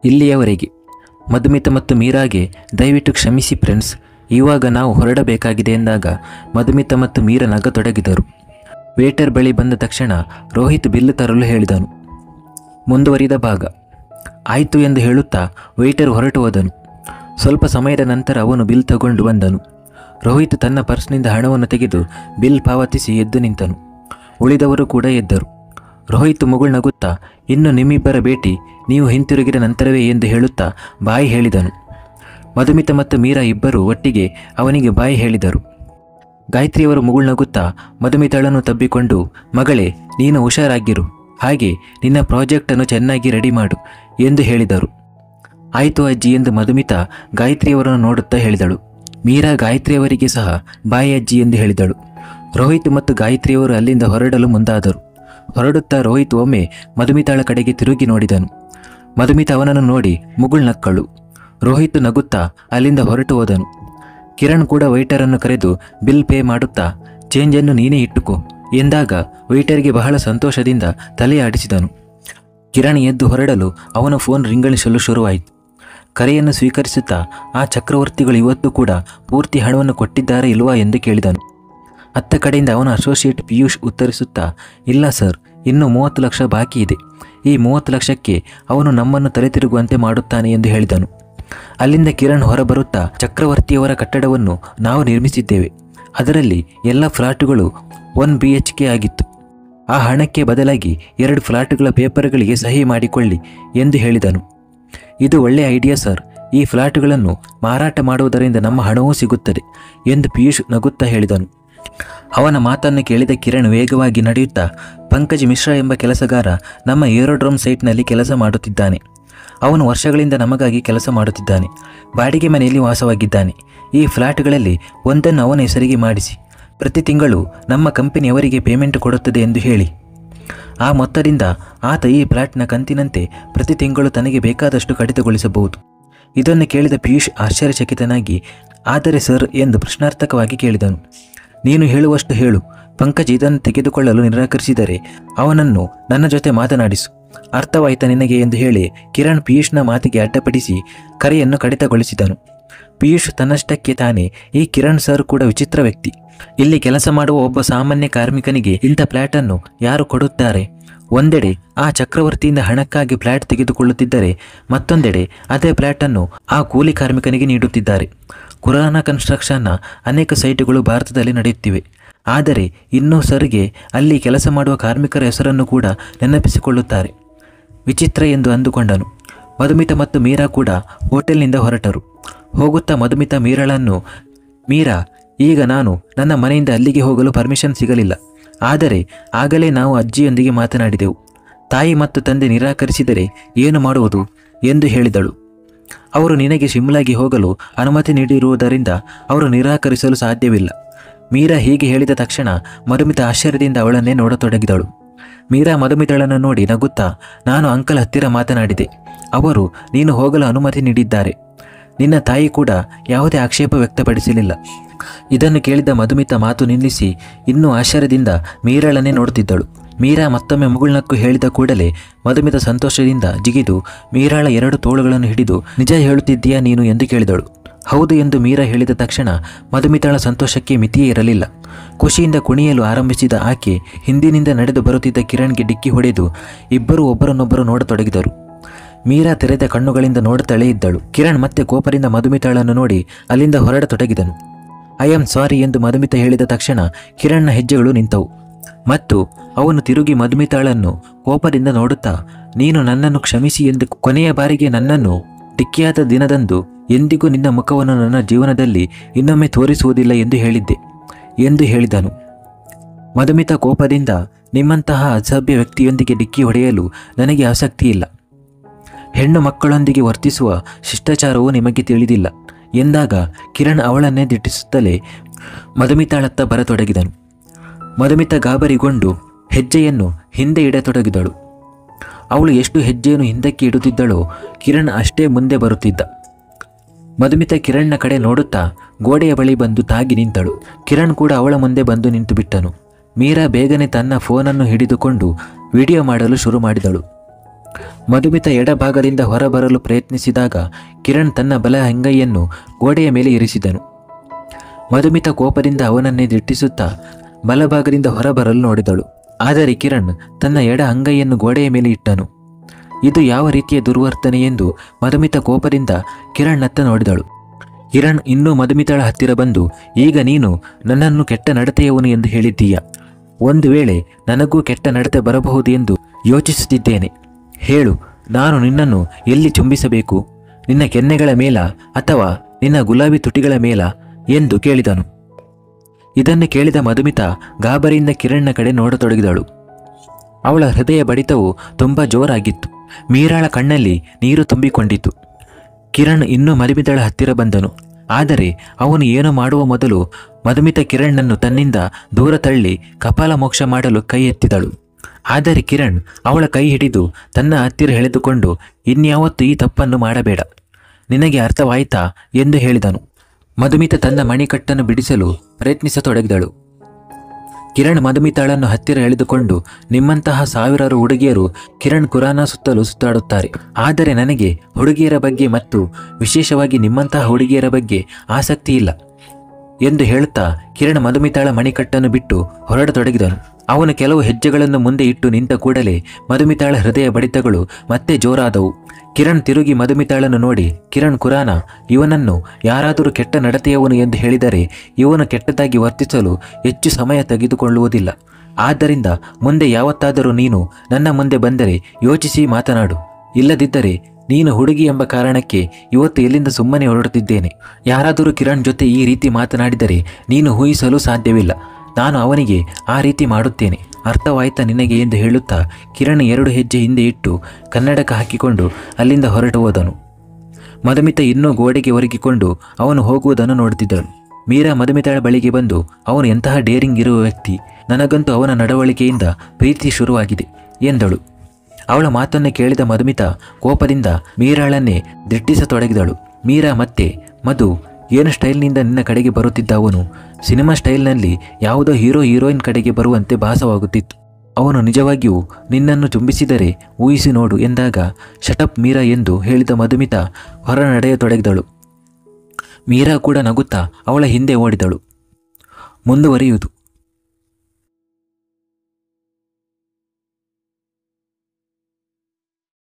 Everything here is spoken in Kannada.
ಇಲ್ಲಿಯವರೆಗೆ ಮಧುಮಿತಾ ಮತ್ತು ಮೀರಾಗೆ ದಯವಿಟ್ಟು ಕ್ಷಮಿಸಿ ಫ್ರೆಂಡ್ಸ್, ಇವಾಗ ನಾವು ಹೊರಡಬೇಕಾಗಿದೆ ಎಂದಾಗ ಮಧುಮಿತಾ ಮತ್ತು ಮೀರಾ ನಗತೊಡಗಿದರು. ವೇಟರ್ ಬಳಿ ಬಂದ ತಕ್ಷಣ ರೋಹಿತ್ ಬಿಲ್ ತರಲು ಹೇಳಿದನು. ಮುಂದುವರಿದ ಭಾಗ. ಆಯಿತು ಎಂದು ಹೇಳುತ್ತಾ ವೇಟರ್ ಹೊರಟು ಹೋದನು. ಸ್ವಲ್ಪ ಸಮಯದ ನಂತರ ಅವನು ಬಿಲ್ ತಗೊಂಡು ಬಂದನು. ರೋಹಿತ್ ತನ್ನ ಪರ್ಸ್ನಿಂದ ಹಣವನ್ನು ತೆಗೆದು ಬಿಲ್ ಪಾವತಿಸಿ ಎದ್ದು ನಿಂತನು. ಉಳಿದವರು ಕೂಡ ಎದ್ದರು. ರೋಹಿತ್ ಮುಗುಳ್ನಗುತ್ತಾ, ಇನ್ನು ನಿಮ್ಮಿಬ್ಬರ ಭೇಟಿ ನೀವು ಹಿಂತಿರುಗಿದ ನಂತರವೇ ಎಂದು ಹೇಳುತ್ತಾ ಬಾಯಿ ಹೇಳಿದನು. ಮಧುಮಿತಾ ಮತ್ತು ಮೀರಾ ಇಬ್ಬರು ಒಟ್ಟಿಗೆ ಅವನಿಗೆ ಬಾಯಿ ಹೇಳಿದರು. ಗಾಯತ್ರಿಯವರು ಮುಗುಳ್ನಗುತ್ತಾ ಮಧುಮಿತಾಳನ್ನು ತಬ್ಬಿಕೊಂಡು, ಮಗಳೇ ನೀನು ಹುಷಾರಾಗಿರು, ಹಾಗೆ ನಿನ್ನ ಪ್ರಾಜೆಕ್ಟನ್ನು ಚೆನ್ನಾಗಿ ರೆಡಿ ಮಾಡು ಎಂದು ಹೇಳಿದರು. ಆಯಿತು ಅಜ್ಜಿ ಎಂದು ಮಧುಮಿತಾ ಗಾಯತ್ರಿಯವರನ್ನು ನೋಡುತ್ತಾ ಹೇಳಿದಳು. ಮೀರಾ ಗಾಯತ್ರಿಯವರಿಗೆ ಸಹ ಬಾಯಿ ಅಜ್ಜಿ ಎಂದು ಹೇಳಿದಳು. ರೋಹಿತ್ ಮತ್ತು ಗಾಯತ್ರಿಯವರು ಅಲ್ಲಿಂದ ಹೊರಡಲು ಮುಂದಾದರು. ಹೊರಡುತ್ತಾ ರೋಹಿತ್ ಒಮ್ಮೆ ಮಧುಮಿತಾಳ ಕಡೆಗೆ ತಿರುಗಿ ನೋಡಿದನು. ಮಧುಮಿತಾ ಅವನನ್ನು ನೋಡಿ ಮುಗುಳ್ನಕ್ಕಳು. ರೋಹಿತ್ ನಗುತ್ತಾ ಅಲ್ಲಿಂದ ಹೊರಟು ಹೋದನು. ಕಿರಣ್ ಕೂಡ ವೈಟರನ್ನು ಕರೆದು ಬಿಲ್ ಪೇ ಮಾಡುತ್ತಾ, ಚೇಂಜನ್ನು ನೀನೇ ಇಟ್ಟುಕೋ ಎಂದಾಗ ವೈಟರ್ಗೆ ಬಹಳ ಸಂತೋಷದಿಂದ ತಲೆ ಆಡಿಸಿದನು. ಕಿರಣ್ ಎದ್ದು ಹೊರಡಲು ಅವನ ಫೋನ್ ರಿಂಗಳಿಸಲು ಶುರುವಾಯಿತು. ಕರೆಯನ್ನು ಸ್ವೀಕರಿಸುತ್ತಾ, ಆ ಚಕ್ರವರ್ತಿಗಳು ಇವತ್ತು ಕೂಡ ಪೂರ್ತಿ ಹಣವನ್ನು ಕೊಟ್ಟಿದ್ದಾರೆ ಇಲ್ವಾ ಎಂದು ಕೇಳಿದನು. ಅತ್ತ ಕಡೆಯಿಂದ ಅವನ ಅಸೋಸಿಯೇಟ್ ಪಿಯೂಷ್ ಉತ್ತರಿಸುತ್ತಾ, ಇಲ್ಲ ಸರ್, ಇನ್ನೂ 30 ಲಕ್ಷ ಬಾಕಿ ಇದೆ. ಈ 30 ಲಕ್ಷಕ್ಕೆ ಅವನು ನಮ್ಮನ್ನು ತಲೆ ತಿರುಗುವಂತೆ ಮಾಡುತ್ತಾನೆ ಎಂದು ಹೇಳಿದನು. ಅಲ್ಲಿಂದ ಕಿರಣ್ ಹೊರಬರುತ್ತಾ, ಚಕ್ರವರ್ತಿಯವರ ಕಟ್ಟಡವನ್ನು ನಾವು ನಿರ್ಮಿಸಿದ್ದೇವೆ. ಅದರಲ್ಲಿ ಎಲ್ಲ ಫ್ಲಾಟುಗಳು 1 BHK ಆಗಿತ್ತು. ಆ ಹಣಕ್ಕೆ ಬದಲಾಗಿ 2 ಫ್ಲಾಟುಗಳ ಪೇಪರ್ಗಳಿಗೆ ಸಹಿ ಮಾಡಿಕೊಳ್ಳಿ ಎಂದು ಹೇಳಿದನು. ಇದು ಒಳ್ಳೆಯ ಐಡಿಯಾ ಸರ್, ಈ ಫ್ಲಾಟುಗಳನ್ನು ಮಾರಾಟ ಮಾಡುವುದರಿಂದ ನಮ್ಮ ಹಣವೂ ಸಿಗುತ್ತದೆ ಎಂದು ಪಿಯೂಷ್ ನಗುತ್ತಾ ಹೇಳಿದನು. ಅವನ ಮಾತನ್ನು ಕೇಳಿದ ಕಿರಣ್ ವೇಗವಾಗಿ ನಡೆಯುತ್ತಾ, ಪಂಕಜ್ ಮಿಶ್ರಾ ಎಂಬ ಕೆಲಸಗಾರ ನಮ್ಮ ಏರೋಡ್ರೋಮ್ ಸೈಟ್ನಲ್ಲಿ ಕೆಲಸ ಮಾಡುತ್ತಿದ್ದಾನೆ. ಅವನು ವರ್ಷಗಳಿಂದ ನಮಗಾಗಿ ಕೆಲಸ ಮಾಡುತ್ತಿದ್ದಾನೆ. ಬಾಡಿಗೆ ಮನೆಯಲ್ಲಿ ವಾಸವಾಗಿದ್ದಾನೆ. ಈ ಫ್ಲಾಟ್ಗಳಲ್ಲಿ ಒಂದನ್ನು ಅವನ ಹೆಸರಿಗೆ ಮಾಡಿಸಿ ಪ್ರತಿ ತಿಂಗಳು ನಮ್ಮ ಕಂಪನಿಯವರಿಗೆ ಪೇಮೆಂಟ್ ಕೊಡುತ್ತದೆ ಎಂದು ಹೇಳಿ. ಆ ಮೊತ್ತದಿಂದ ಆತ ಈ ಫ್ಲಾಟ್ನ ಕಂತಿನಂತೆ ಪ್ರತಿ ತಿಂಗಳು ತನಗೆ ಬೇಕಾದಷ್ಟು ಕಡಿತಗೊಳಿಸಬಹುದು. ಇದನ್ನು ಕೇಳಿದ ಪಿಯೂಷ್ ಆಶ್ಚರ್ಯಚಕಿತನಾಗಿ, ಆದರೆ ಸರ್ ಎಂದು ಪ್ರಶ್ನಾರ್ಥಕವಾಗಿ ಕೇಳಿದನು. ನೀನು ಹೇಳುವಷ್ಟು ಹೇಳು. ಪಂಕಜ್ ಇದನ್ನು ತೆಗೆದುಕೊಳ್ಳಲು ನಿರಾಕರಿಸಿದರೆ ಅವನನ್ನು ನನ್ನ ಜೊತೆ ಮಾತನಾಡಿಸು, ಅರ್ಥವಾಯಿತಾ ನಿನಗೆ ಎಂದು ಹೇಳಿ ಕಿರಣ್ ಪಿಯೂಷ್ನ ಮಾತಿಗೆ ಅಡ್ಡಪಡಿಸಿ ಕರೆಯನ್ನು ಕಡಿತಗೊಳಿಸಿದನು. ಪಿಯೂಷ್ ತನ್ನಷ್ಟಕ್ಕೆ ತಾನೇ, ಈ ಕಿರಣ್ ಸರ್ ಕೂಡ ವಿಚಿತ್ರ ವ್ಯಕ್ತಿ. ಇಲ್ಲಿ ಕೆಲಸ ಮಾಡುವ ಒಬ್ಬ ಸಾಮಾನ್ಯ ಕಾರ್ಮಿಕನಿಗೆ ಇಂಥ ಫ್ಲ್ಯಾಟನ್ನು ಯಾರು ಕೊಡುತ್ತಾರೆ? ಒಂದೆಡೆ ಆ ಚಕ್ರವರ್ತಿಯಿಂದ ಹಣಕ್ಕಾಗಿ ಫ್ಲ್ಯಾಟ್ ತೆಗೆದುಕೊಳ್ಳುತ್ತಿದ್ದರೆ, ಮತ್ತೊಂದೆಡೆ ಅದೇ ಫ್ಲ್ಯಾಟನ್ನು ಆ ಕೂಲಿ ಕಾರ್ಮಿಕನಿಗೆ ನೀಡುತ್ತಿದ್ದಾರೆ. ಕುರಾನ ಕನ್ಸ್ಟ್ರಕ್ಷನ್ನ ಅನೇಕ ಸೈಟುಗಳು ಭಾರತದಲ್ಲಿ ನಡೆಯುತ್ತಿವೆ. ಆದರೆ ಇನ್ನೂ ಸರ್ಗೆ ಅಲ್ಲಿ ಕೆಲಸ ಮಾಡುವ ಕಾರ್ಮಿಕರ ಹೆಸರನ್ನು ಕೂಡ ನೆನಪಿಸಿಕೊಳ್ಳುತ್ತಾರೆ. ವಿಚಿತ್ರ ಎಂದು ಅಂದುಕೊಂಡನು. ಮಧುಮಿತಾ ಮತ್ತು ಮೀರಾ ಕೂಡ ಹೋಟೆಲ್ನಿಂದ ಹೊರಟರು. ಹೋಗುತ್ತಾ ಮಧುಮಿತಾ ಮೀರಾಳನ್ನು, ಮೀರಾ, ಈಗ ನಾನು ನನ್ನ ಮನೆಯಿಂದ ಅಲ್ಲಿಗೆ ಹೋಗಲು ಪರ್ಮಿಷನ್ ಸಿಗಲಿಲ್ಲ. ಆದರೆ ಆಗಲೇ ನಾವು ಅಜ್ಜಿಯೊಂದಿಗೆ ಮಾತನಾಡಿದೆವು. ತಾಯಿ ಮತ್ತು ತಂದೆ ನಿರಾಕರಿಸಿದರೆ ಏನು ಮಾಡುವುದು ಎಂದು ಹೇಳಿದಳು. ಅವರು ನಿನಗೆ ಶಿಮ್ಲಾಗೆ ಹೋಗಲು ಅನುಮತಿ ನೀಡಿರುವುದರಿಂದ ಅವರು ನಿರಾಕರಿಸಲು ಸಾಧ್ಯವಿಲ್ಲ. ಮೀರಾ ಹೀಗೆ ಹೇಳಿದ ತಕ್ಷಣ ಮಧುಮಿತಾ ಆಶ್ಚರ್ಯದಿಂದ ಅವಳನ್ನೇ ನೋಡತೊಡಗಿದಳು. ಮೀರಾ ಮಧುಮಿತಾಳನ್ನು ನೋಡಿ ನಗುತ್ತಾ, ನಾನು ಅಂಕಲ್ ಹತ್ತಿರ ಮಾತನಾಡಿದೆ. ಅವರು ನೀನು ಹೋಗಲು ಅನುಮತಿ ನೀಡಿದ್ದಾರೆ. ನಿನ್ನ ತಾಯಿ ಕೂಡ ಯಾವುದೇ ಆಕ್ಷೇಪ ವ್ಯಕ್ತಪಡಿಸಲಿಲ್ಲ. ಇದನ್ನು ಕೇಳಿದ ಮಧುಮಿತಾ ಮಾತು ನಿಲ್ಲಿಸಿ ಇನ್ನೂ ಆಶ್ಚರ್ಯದಿಂದ ಮೀರಾಳನ್ನೇ ನೋಡುತ್ತಿದ್ದಳು. ಮೀರಾ ಮತ್ತೊಮ್ಮೆ ಮುಗುಳ್ನಕ್ಕು ಹೇಳಿದ ಕೂಡಲೇ ಮಧುಮಿತಾ ಸಂತೋಷದಿಂದ ಜಿಗಿದು ಮೀರಾಳ 2 ತೋಳುಗಳನ್ನು ಹಿಡಿದು, ನಿಜ ಹೇಳುತ್ತಿದ್ದೀಯಾ ನೀನು ಎಂದು ಕೇಳಿದಳು. ಹೌದು ಎಂದು ಮೀರಾ ಹೇಳಿದ ತಕ್ಷಣ ಮಧುಮಿತಾಳ ಸಂತೋಷಕ್ಕೆ ಮಿತಿಯೇ ಇರಲಿಲ್ಲ. ಖುಷಿಯಿಂದ ಕುಣಿಯಲು ಆರಂಭಿಸಿದ ಆಕೆ ಹಿಂದಿನಿಂದ ನಡೆದು ಬರುತ್ತಿದ್ದ ಕಿರಣ್ಗೆ ಡಿಕ್ಕಿ ಹೊಡೆದು ಇಬ್ಬರೂ ಒಬ್ಬರನ್ನೊಬ್ಬರು ನೋಡತೊಡಗಿದರು. ಮೀರಾ ತೆರೆದ ಕಣ್ಣುಗಳಿಂದ ನೋಡುತ್ತಲೇ ಇದ್ದಳು. ಕಿರಣ್ ಮತ್ತೆ ಕೋಪದಿಂದ ಮಧುಮಿತಾಳನ್ನು ನೋಡಿ ಅಲ್ಲಿಂದ ಹೊರಡತೊಡಗಿದನು. ಐ ಆಮ್ ಸಾರಿ ಎಂದು ಮಧುಮಿತಾ ಹೇಳಿದ ತಕ್ಷಣ ಕಿರಣ್ನ ಹೆಜ್ಜೆಗಳು ನಿಂತವು ಮತ್ತು ಅವನು ತಿರುಗಿ ಮಧುಮಿತಾಳನ್ನು ಕೋಪದಿಂದ ನೋಡುತ್ತಾ, ನೀನು ನನ್ನನ್ನು ಕ್ಷಮಿಸಿ ಎಂದು ಕೊನೆಯ ಬಾರಿಗೆ ನನ್ನನ್ನು ಡಿಕ್ಕಿಯಾದ ದಿನದಂದು ಎಂದಿಗೂ ನಿನ್ನ ಮುಖವನ್ನು ನನ್ನ ಜೀವನದಲ್ಲಿ ಇನ್ನೊಮ್ಮೆ ತೋರಿಸುವುದಿಲ್ಲ ಎಂದು ಹೇಳಿದ್ದೆ ಎಂದು ಹೇಳಿದನು. ಮಧುಮಿತಾ ಕೋಪದಿಂದ, ನಿಮ್ಮಂತಹ ಅಸಭ್ಯ ವ್ಯಕ್ತಿಯೊಂದಿಗೆ ಡಿಕ್ಕಿ ಹೊಡೆಯಲು ನನಗೆ ಆಸಕ್ತಿ ಇಲ್ಲ. ಹೆಣ್ಣು ಮಕ್ಕಳೊಂದಿಗೆ ವರ್ತಿಸುವ ಶಿಷ್ಟಾಚಾರವೂ ನಿಮಗೆ ತಿಳಿದಿಲ್ಲ ಎಂದಾಗ ಕಿರಣ್ ಅವಳನ್ನೇ ದಿಟ್ಟಿಸುತ್ತಲೇ ಮಧುಮಿತಾಳತ್ತ ಬರತೊಡಗಿದನು. ಮಧುಮಿತಾ ಗಾಬರಿಗೊಂಡು ಹೆಜ್ಜೆಯನ್ನು ಹಿಂದೆ ಇಡತೊಡಗಿದಳು. ಅವಳು ಎಷ್ಟು ಹೆಜ್ಜೆಯನ್ನು ಹಿಂದಕ್ಕೆ ಇಡುತ್ತಿದ್ದಳೋ ಕಿರಣ್ ಅಷ್ಟೇ ಮುಂದೆ ಬರುತ್ತಿದ್ದ. ಮಧುಮಿತಾ ಕಿರಣ್ನ ಕಡೆ ನೋಡುತ್ತಾ ಗೋಡೆಯ ಬಳಿ ಬಂದು ತಾಗಿ ನಿಂತಳು. ಕಿರಣ್ ಕೂಡ ಅವಳ ಮುಂದೆ ಬಂದು ನಿಂತು ಬಿಟ್ಟನು. ಮೀರಾ ಬೇಗನೆ ತನ್ನ ಫೋನನ್ನು ಹಿಡಿದುಕೊಂಡು ವಿಡಿಯೋ ಮಾಡಲು ಶುರು ಮಾಡಿದಳು. ಮಧುಮಿತಾ ಎಡಭಾಗದಿಂದ ಹೊರಬರಲು ಪ್ರಯತ್ನಿಸಿದಾಗ ಕಿರಣ್ ತನ್ನ ಬಲ ಅಂಗೈಯನ್ನು ಗೋಡೆಯ ಮೇಲೆ ಇರಿಸಿದನು. ಮಧುಮಿತಾ ಕೋಪದಿಂದ ಅವನನ್ನೇ ದಿಟ್ಟಿಸುತ್ತಾ ಬಲಭಾಗದಿಂದ ಹೊರಬರಲು ನೋಡಿದಳು. ಆದರೆ ಕಿರಣ್ ತನ್ನ ಎಡ ಅಂಗೈಯನ್ನು ಗೋಡೆಯ ಮೇಲೆ ಇಟ್ಟನು. ಇದು ಯಾವ ರೀತಿಯ ದುರ್ವರ್ತನೆ ಎಂದು ಮಧುಮಿತಾ ಕೋಪದಿಂದ ಕಿರಣ್ನತ್ತ ನೋಡಿದಳು. ಕಿರಣ್ ಇನ್ನೂ ಮಧುಮಿತಾಳ ಹತ್ತಿರ ಬಂದು, ಈಗ ನೀನು ನನ್ನನ್ನು ಕೆಟ್ಟ ನಡತೆಯವನು ಎಂದು ಹೇಳಿದ್ದೀಯ. ಒಂದು ವೇಳೆ ನನಗೂ ಕೆಟ್ಟ ನಡತೆ ಬರಬಹುದು ಎಂದು ಯೋಚಿಸುತ್ತಿದ್ದೇನೆ. ಹೇಳು, ನಾನು ನಿನ್ನನ್ನು ಎಲ್ಲಿ ಚುಂಬಿಸಬೇಕು? ನಿನ್ನ ಕೆನ್ನೆಗಳ ಮೇಲ ಅಥವಾ ನಿನ್ನ ಗುಲಾಬಿ ತುಟಿಗಳ ಮೇಲ ಎಂದು ಕೇಳಿದನು. ಇದನ್ನು ಕೇಳಿದ ಮಧುಮಿತಾ ಗಾಬರಿಯಿಂದ ಕಿರಣ್ನ ಕಡೆ ನೋಡತೊಡಗಿದಳು. ಅವಳ ಹೃದಯ ಬಡಿತವು ತುಂಬ ಜೋರಾಗಿತ್ತು. ಮೀರಾಳ ಕಣ್ಣಲ್ಲಿ ನೀರು ತುಂಬಿಕೊಂಡಿತು. ಕಿರಣ್ ಇನ್ನೂ ಮಧುಮಿತಾಳ ಹತ್ತಿರ ಬಂದನು. ಆದರೆ ಅವನು ಏನು ಮಾಡುವ ಮೊದಲು ಮಧುಮಿತಾ ಕಿರಣ್ಣನ್ನು ತನ್ನಿಂದ ದೂರ ತಳ್ಳಿ ಕಪಾಲ ಮೋಕ್ಷ ಮಾಡಲು ಕೈ ಎತ್ತಿದಳು. ಆದರೆ ಕಿರಣ್ ಅವಳ ಕೈ ಹಿಡಿದು ತನ್ನ ಹತ್ತಿರ ಎಳೆದುಕೊಂಡು, ಇನ್ಯಾವತ್ತೂ ಈ ತಪ್ಪನ್ನು ಮಾಡಬೇಡ, ನಿನಗೆ ಅರ್ಥವಾಯಿತಾ ಎಂದು ಹೇಳಿದನು. ಮಧುಮಿತಾ ತನ್ನ ಮಣಿಕಟ್ಟನ್ನು ಬಿಡಿಸಲು ಪ್ರಯತ್ನಿಸತೊಡಗಿದಳು. ಕಿರಣ್ ಮಧುಮಿತಾಳನ್ನು ಹತ್ತಿರ ಎಳೆದುಕೊಂಡು, ನಿಮ್ಮಂತಹ ಸಾವಿರಾರು ಹುಡುಗಿಯರು ಕಿರಣ್ ಕುರಾನ ಸುತ್ತಲೂ ಸುತ್ತಾಡುತ್ತಾರೆ. ಆದರೆ ನನಗೆ ಹುಡುಗಿಯರ ಬಗ್ಗೆ ಮತ್ತು ವಿಶೇಷವಾಗಿ ನಿಮ್ಮಂತಹ ಹುಡುಗಿಯರ ಬಗ್ಗೆ ಆಸಕ್ತಿ ಇಲ್ಲ ಎಂದು ಹೇಳುತ್ತಾ ಕಿರಣ್ ಮಧುಮಿತಾಳ ಮಣಿಕಟ್ಟನ್ನು ಬಿಟ್ಟು ಹೊರಡತೊಡಗಿದನು. ಅವನು ಕೆಲವು ಹೆಜ್ಜೆಗಳನ್ನು ಮುಂದೆ ಇಟ್ಟು ನಿಂತ ಕೂಡಲೇ ಮಧುಮಿತಾಳ ಹೃದಯ ಬಡಿತಗಳು ಮತ್ತೆ ಜೋರಾದವು. ಕಿರಣ್ ತಿರುಗಿ ಮಧುಮಿತಾಳನ್ನು ನೋಡಿ, ಕಿರಣ್ ಕುರಾನ, ಇವನನ್ನು ಯಾರಾದರೂ ಕೆಟ್ಟ ನಡತೆಯವನು ಎಂದು ಹೇಳಿದರೆ ಇವನು ಕೆಟ್ಟದಾಗಿ ವರ್ತಿಸಲು ಹೆಚ್ಚು ಸಮಯ ತೆಗೆದುಕೊಳ್ಳುವುದಿಲ್ಲ. ಆದ್ದರಿಂದ ಮುಂದೆ ಯಾವತ್ತಾದರೂ ನೀನು ನನ್ನ ಮುಂದೆ ಬಂದರೆ ಯೋಚಿಸಿ ಮಾತನಾಡು. ಇಲ್ಲದಿದ್ದರೆ ನೀನು ಹುಡುಗಿ ಎಂಬ ಕಾರಣಕ್ಕೆ ಇವತ್ತು ಎಲ್ಲಿಂದ ಸುಮ್ಮನೆ ಹೊರಡುತ್ತಿದ್ದೇನೆ. ಯಾರಾದರೂ ಕಿರಣ್ ಜೊತೆ ಈ ರೀತಿ ಮಾತನಾಡಿದರೆ ನೀನು ಊಹಿಸಲು ಸಾಧ್ಯವಿಲ್ಲ. ನಾನು ಅವನಿಗೆ ಆ ರೀತಿ ಮಾಡುತ್ತೇನೆ. ಅರ್ಥವಾಯ್ತಾ ನಿನಗೆ ಎಂದು ಹೇಳುತ್ತಾ ಕಿರಣ್ 2 ಹೆಜ್ಜೆ ಹಿಂದೆ ಇಟ್ಟು ಕನ್ನಡಕ ಹಾಕಿಕೊಂಡು ಅಲ್ಲಿಂದ ಹೊರಟು ಹೋದನು. ಮಧುಮಿತಾ ಇನ್ನೂ ಗೋಡೆಗೆ ಒರಗಿಕೊಂಡು ಅವನು ಹೋಗುವುದನ್ನು ನೋಡುತ್ತಿದ್ದಳು. ಮೀರಾ ಮಧುಮಿತಾಳ ಬಳಿಗೆ ಬಂದು, ಅವನು ಎಂತಹ ಡೇರಿಂಗ್ ಇರುವ ವ್ಯಕ್ತಿ, ನನಗಂತೂ ಅವನ ನಡವಳಿಕೆಯಿಂದ ಪ್ರೀತಿ ಶುರುವಾಗಿದೆ ಎಂದಳು. ಅವಳ ಮಾತನ್ನು ಕೇಳಿದ ಮಧುಮಿತಾ ಕೋಪದಿಂದ ಮೀರಾಳನ್ನೇ ದಿಟ್ಟಿಸತೊಡಗಿದಳು. ಮೀರಾ ಮತ್ತೆ, ಮಧು, ಏನು ಸ್ಟೈಲ್ನಿಂದ ನಿನ್ನ ಕಡೆಗೆ ಬರುತ್ತಿದ್ದ ಅವನು? ಸಿನಿಮಾ ಸ್ಟೈಲ್ನಲ್ಲಿ ಯಾವುದೋ ಹೀರೋಯಿನ್ ಕಡೆಗೆ ಬರುವಂತೆ ಭಾಸವಾಗುತ್ತಿತ್ತು. ಅವನು ನಿಜವಾಗಿಯೂ ನಿನ್ನನ್ನು ಚುಂಬಿಸಿದರೆ ಊಹಿಸಿ ನೋಡು ಎಂದಾಗ ಶಟಪ್ ಮೀರಾ ಎಂದು ಹೇಳಿದ ಮಧುಮಿತಾ ಹೊರ ನಡೆಯತೊಡಗಿದಳು. ಮೀರಾ ಕೂಡ ನಗುತ್ತಾ ಅವಳ ಹಿಂದೆ ಓಡಿದಳು. ಮುಂದುವರಿಯುವುದು.